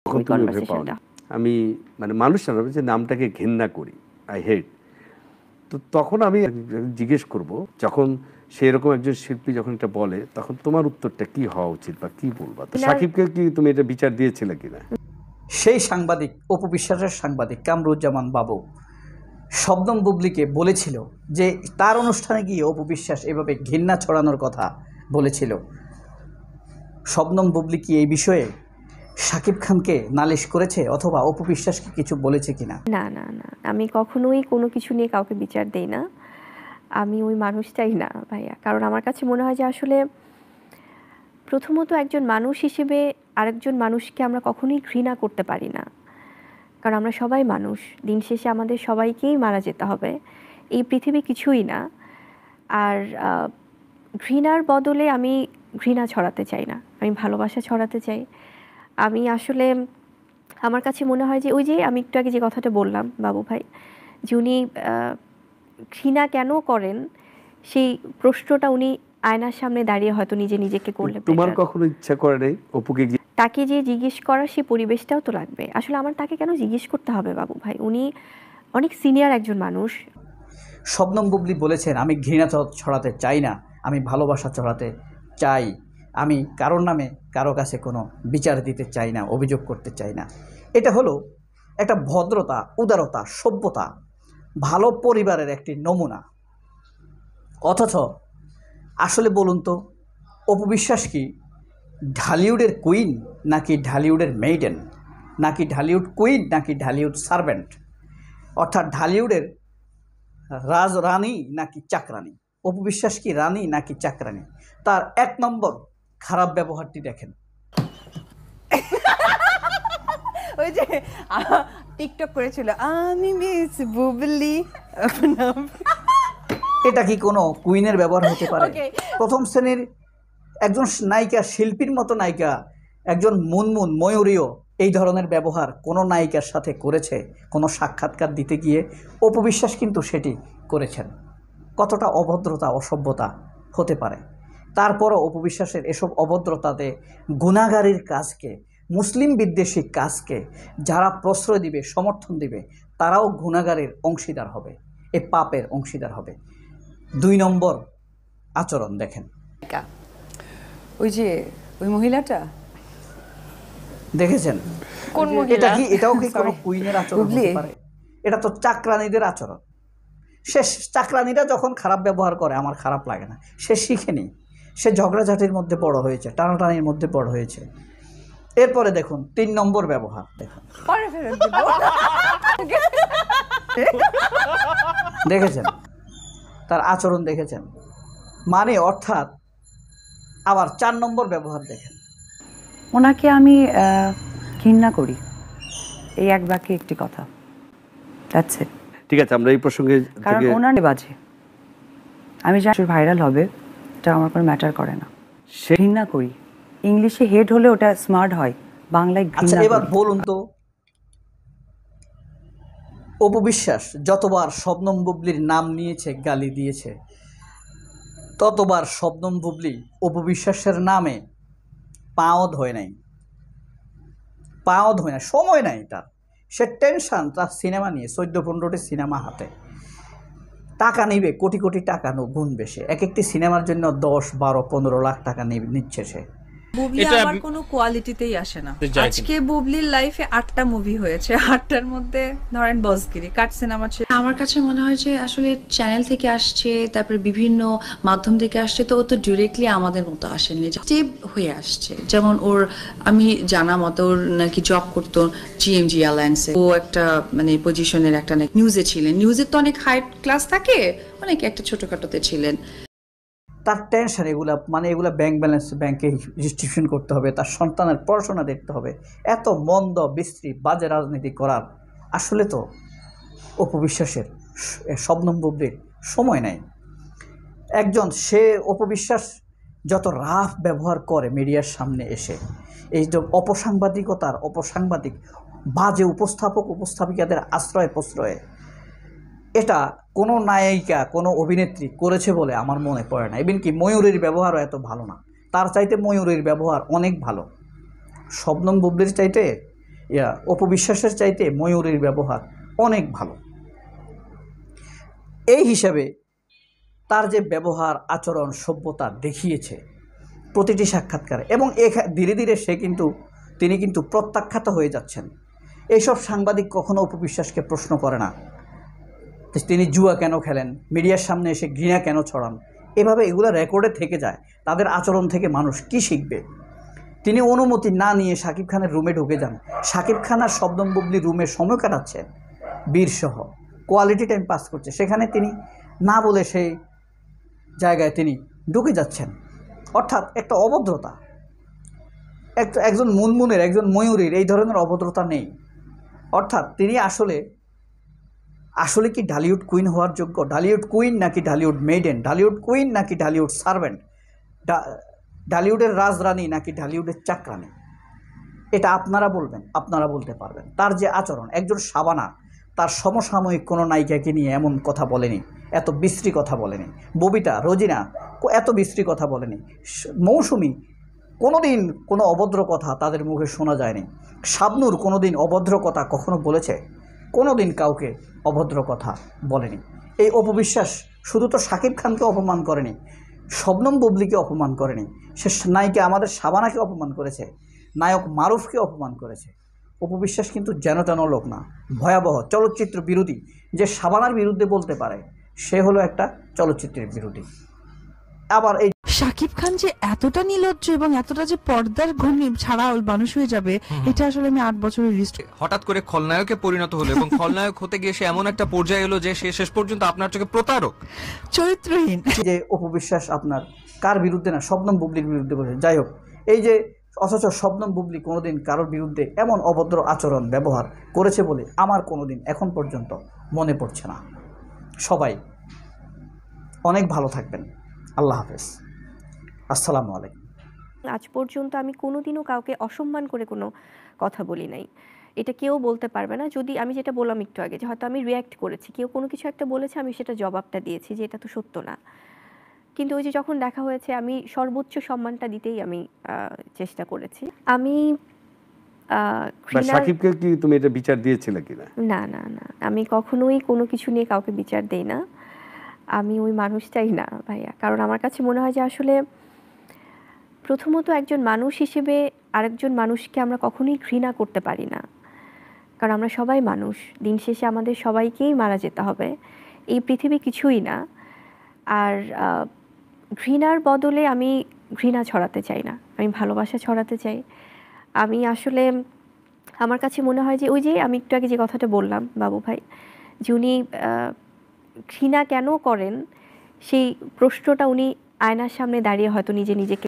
ওই কনভারসেশনটা। আমি মানে মানুষ না, যে নামটাকে ঘৃণা করি, আই হেট। তো তখন আমি জিজ্ঞেস করব, যখন সেরকম একজন শিল্পী যখন এটা বলে, তখন তোমার উত্তরটা কি হওয়া উচিত বা কি বলবা? তো সাকিবকে কি তুমি এটা বিচার দিয়েছিলে কিনা? সেই সাংবাদিক, অপু বিশ্বাসের সাংবাদিক কামরুজ্জামান বাবু শবনম বুবলিকে বলেছিল যে তার অনুষ্ঠানে গিয়ে অপু বিশ্বাস এভাবে ঘৃণা ছড়ানোর কথা বলেছিল। শবনম বুবলি কি এই বিষয়ে শাকিব খানকে নালিশ করেছে অথবা অপু বিশ্বাসকে কিছু বলেছে কিনা? না না না, আমি কখনোই কোনো কিছু নিয়ে কাউকে বিচার দেই না। আমি ওই মানুষটাই না ভাইয়া। কারণ আমার কাছে মনে হয় যে আসলে প্রথমত একজন মানুষ হিসেবে আরেকজন মানুষকে আমরা কখনোই ঘৃণা করতে পারি না। কারণ আমরা সবাই মানুষ, দিন শেষে আমাদের সবাইকেই মারা যেতে হবে, এই পৃথিবী কিছুই না। আর ঘৃণার বদলে আমি ঘৃণা ছড়াতে চাই না, আমি ভালোবাসা ছড়াতে চাই। আমি আসলে আমার কাছে মনে হয় যে ওই যে আমি একটু আগে যে কথাটা বললাম বাবু ভাই, যে উনি ঘৃণা কেন করেন সেই প্রশ্নটা উনি আয়নার সামনে দাঁড়িয়ে হয়তো নিজে নিজেকে করলে তোমার কখনো ইচ্ছা করে নাই অপুকে তাকে যে জিজ্ঞেস করার সেই পরিবেশটাও তো লাগবে। আসলে আমার তাকে কেন জিজ্ঞেস করতে হবে বাবু ভাই, উনি অনেক সিনিয়র একজন মানুষ। শবনম বুবলি বলেছেন, আমি ঘৃণা ছড়াতে চাই না, আমি ভালোবাসা ছড়াতে চাই। আমি কারোর নামে কারো কাছে কোনো বিচার দিতে চাই না, অভিযোগ করতে চাই না। এটা হলো একটা ভদ্রতা, উদারতা, সভ্যতা, ভালো পরিবারের একটি নমুনা। অথচ আসলে বলুন তো, অপু বিশ্বাস কি ঢালিউডের কুইন নাকি ঢালিউডের মেইডেন, নাকি ঢালিউড কুইন নাকি ঢালিউড সার্ভেন্ট, অর্থাৎ ঢালিউডের রানী নাকি চাকরানি? অপু বিশ্বাস কি রানী নাকি চাকরানি? তার এক নম্বর খারাপ ব্যবহারটি দেখেন। ওই যে টিকটক করেছিল, আমি মিস বুবলি। এটা কি কোনো কুইনের ব্যবহার হতে পারে? প্রথম শ্রেণীর একজন নায়িকা, শিল্পীর মতো নায়িকা, একজন মুনমুন ময়ূরীও এই ধরনের ব্যবহার কোনো নায়িকার সাথে করেছে কোনো সাক্ষাৎকার দিতে গিয়ে? অপু বিশ্বাস কিন্তু সেটি করেছেন। কতটা অভদ্রতা, অসভ্যতা হতে পারে! তারপরও অপু বিশ্বাসের এসব অভদ্রতাতে গুনাহগারীর কাজকে, মুসলিম বিদ্বেষী কাজকে যারা প্রশ্রয় দিবে, সমর্থন দিবে, তারাও গুনাহগারের অংশীদার হবে, এ পাপের অংশীদার হবে। 2 নম্বর আচরণ দেখেন। ওই যে ওই মহিলাটা দেখেছেন? কোন মহিলা? এটা কি, এটাও কি কোনো কুইনের আচরণ হতে পারে? এটা তো চাকরানীদের আচরণ। সে চাকরানীরা যখন খারাপ ব্যবহার করে আমার খারাপ লাগে না, সে শিখেনি, সে ঝগড়াঝাটির মধ্যে বড় হয়েছে, টানাটানির মধ্যে বড় হয়েছে। এরপরে দেখুন 3 নম্বর ব্যবহার দেখুন। দেখেছেন তার আচরণ, দেখেছেন মানে, অর্থাৎ আবার 4 নম্বর ব্যবহার দেখেন। ওনাকে আমি ঘৃণা করি, এই এক বাক্যে একটি কথা, দ্যাটস ইট। ঠিক আছে, আমরা এই প্রসঙ্গে, কারণ ওনার বাজে, আমি জানি ভাইরাল হবে, এটা আমার কোনো ম্যাটার করে না। ঘৃণা করি, ইংলিশে হেড হলে ওটা স্মার্ট হয়, বাংলায় আচ্ছা ঘৃণা। এবার বলুন তো, অপু বিশ্বাস যতবার শবনম বুবলির নাম নিয়েছে, গালি দিয়েছে, ততবার শবনম বুবলি অপু বিশ্বাসের নামে পাও ধোয় নাই, পাও ধোয় না, সময় নাই তার। সে টেনশন তার সিনেমা নিয়ে, 14-15টি সিনেমা হাতে, টাকা নিবে, কোটি কোটি টাকা গুনবে সে, এক একটি সিনেমার জন্য 10, 12, 15 লাখ টাকা নিচ্ছে সে। বুবলি আমার কোনো কোয়ালিটিতেই আসে না। আজকে বুবলির লাইফে 8টা মুভি হয়েছে, 8টার মধ্যে ধরেন বসগিরি, কাট সিনেমা ছিল। আমার কাছে মনে হয় যে আসলে চ্যানেল থেকে আসছে, তারপরে বিভিন্ন মাধ্যম থেকে আসছে, তো ও তো ডিরেক্টলি আমাদের মতো আসেনি, স্টেপ হয়ে আসছে। যেমন ওর, আমি জানা মতো ওর নাকি জব করতো GMG এয়ারলাইন্সে, ও একটা মানে পজিশনের একটা নিউজে ছিলেন, নিউজের তো অনেক হাই ক্লাস থাকে, অনেক একটা ছোটখাটোতে ছিলেন। তার টেনশন এগুলা, মানে এগুলা ব্যাংক ব্যালেন্স, ব্যাংকে ডিস্ট্রিবিউশন করতে হবে, তার সন্তানের পড়াশোনা দেখতে হবে, এত মন্দ বিশ্রী বাজে রাজনীতি করার আসলে তো অপু বিশ্বাসের, শবনম বুবলির সময় নাই। একজন সে অপু বিশ্বাস যত রাফ ব্যবহার করে মিডিয়ার সামনে এসে, এই যে অপসাংবাদিকতার, অপসাংবাদিক বাজে উপস্থাপক উপস্থাপিকাদের আশ্রয় প্রশ্রয়ে, এটা কোনো নায়িকা, কোনো অভিনেত্রী করেছে বলে আমার মনে পড়ে না। ইভেন কি ময়ূরীর ব্যবহারও এত ভালো না, তার চাইতে ময়ূরীর ব্যবহার অনেক ভালো। শবনম বুবলির চাইতে অপবিশ্বাসের চাইতে ময়ূরীর ব্যবহার অনেক ভালো। এই হিসাবে তার যে ব্যবহার আচরণ সভ্যতা দেখিয়েছে প্রতিটি সাক্ষাৎকারে, এবং ধীরে ধীরে তিনি কিন্তু প্রত্যাখ্যাত হয়ে যাচ্ছেন। এইসব সাংবাদিক কখনো অপবিশ্বাসকে প্রশ্ন করে না তিনি জুয়া কেন খেলেন, মিডিয়ার সামনে এসে ঘৃণা কেন ছড়ান। এভাবে এগুলো রেকর্ডে থেকে যায়। তাদের আচরণ থেকে মানুষ কি শিখবে? তিনি অনুমতি না নিয়ে শাকিব খানের রুমে ঢুকে যান। শাকিব খান আর শবনম বুবলি রুমে সময় কাটাচ্ছেন বীরসহ, কোয়ালিটি টাইম পাস করছে, সেখানে তিনি না বলে সেই জায়গায় তিনি ঢুকে যাচ্ছেন। অর্থাৎ একটা অভদ্রতা, একজন মুনমুনের, একজন ময়ূরীর এই ধরনের অভদ্রতা নেই। অর্থাৎ তিনি আসলে কি ঢালিউড কুইন হওয়ার যোগ্য? ঢালিউড কুইন নাকি ঢালিউড মেইডেন? ঢালিউড কুইন নাকি ঢালিউড সার্ভেন্ট? ঢালিউডের রাজরানী নাকি ঢালিউডের চাকরানী? এটা আপনারা বলবেন, আপনারা বলতে পারবেন। তার যে আচরণ, একজন শাবানা তার সমসাময়িক কোনো নায়িকাকে নিয়ে এমন কথা বলেনি, এত বিশ্রী কথা বলেনি। ববিতা, রোজিনা এত বিশ্রী কথা বলেনি। মৌসুমী কোনোদিন কোনো অভদ্র কথা তাদের মুখে শোনা যায়নি। শাবনূর কোনোদিন অভদ্র কথা কখনো বলেছে? কোনোদিন কাউকে অভদ্র কথা বলেনি। এই অপবিশ্বাস শুধু তো শাকিব খানকে অপমান করেনি, শবনম বুবলিকে অপমান করেনি, সে নায়িকা আমাদের শাবানাকে অপমান করেছে, নায়ক মারুফকে অপমান করেছে। অপবিশ্বাস কিন্তু যেন তেন লোক না, ভয়াবহ চলচ্চিত্র বিরোধী। যে শাবানার বিরুদ্ধে বলতে পারে সে হলো একটা চলচ্চিত্রের বিরোধী। আবার এই শাকিব খান যে এতটা নির্লজ্জ এবং এতটা যে পর্দার ঘনি ছাড়া মানুষ হয়ে যাবে, এটা আসলে আমি 8 বছরের রিস্ক। হঠাৎ করে খলনায়কে পরিণত হলো এবং খলনায়ক হতে গিয়ে সে এমন একটা পর্যায়ে এলো যে সে শেষ পর্যন্ত আপনার চোখে প্রতারক, চরিত্রহীন। যে অপবিশ্বাস আপনার কার বিরুদ্ধে না, শবনম বুবলির বিরুদ্ধে বলে। যাই হোক, এই যে অথচ শবনম বুবলি কোনোদিন কারোর বিরুদ্ধে এমন অভদ্র আচরণ ব্যবহার করেছে বলে আমার কোনোদিন এখন পর্যন্ত মনে পড়ছে না। সবাই অনেক ভালো থাকবেন। আল্লাহ হাফেজ। আসসালামু আলাইকুম। আজ পর্যন্ত আমি কোনোদিনও কাউকে অসম্মান করে কোনো কথা বলি নাই। এটা কেউ বলতে পারবে না। যদি আমি যেটা বললাম একটু আগে, যে হয়তো আমি রিয়্যাক্ট করেছি, কেউ কোনো কিছু একটা বলেছে, আমি সেটা জবাবটা দিয়েছি যে এটা তো সত্য না। কিন্তু ওই যে যখন দেখা হয়েছে, আমি সর্বোচ্চ সম্মানটা দিতেই আমি চেষ্টা করেছি। আমি সাকিবকে কি তুমি এটা বিচার দিয়েছিলে কিনা? না না না, আমি কখনোই কোনো কিছু নিয়ে কাউকে বিচার দেই না। আমি ওই মানুষটাই না ভাইয়া। কারণ আমার কাছে মনে হয় যে আসলে প্রথমত একজন মানুষ হিসেবে আরেকজন মানুষকে আমরা কখনোই ঘৃণা করতে পারি না। কারণ আমরা সবাই মানুষ, দিন শেষে আমাদের সবাইকেই মারা যেতে হবে, এই পৃথিবী কিছুই না। আর ঘৃণার বদলে আমি ঘৃণা ছড়াতে চাই না, আমি ভালোবাসা ছড়াতে চাই। আমি আসলে আমার কাছে মনে হয় যে ওই যে আমি একটু আগে যে কথাটা বললাম বাবু ভাই, যে উনি ঘৃণা কেন করেন সেই প্রশ্নটা উনি আয়নার সামনে দাঁড়িয়ে হয়তো নিজে নিজেকে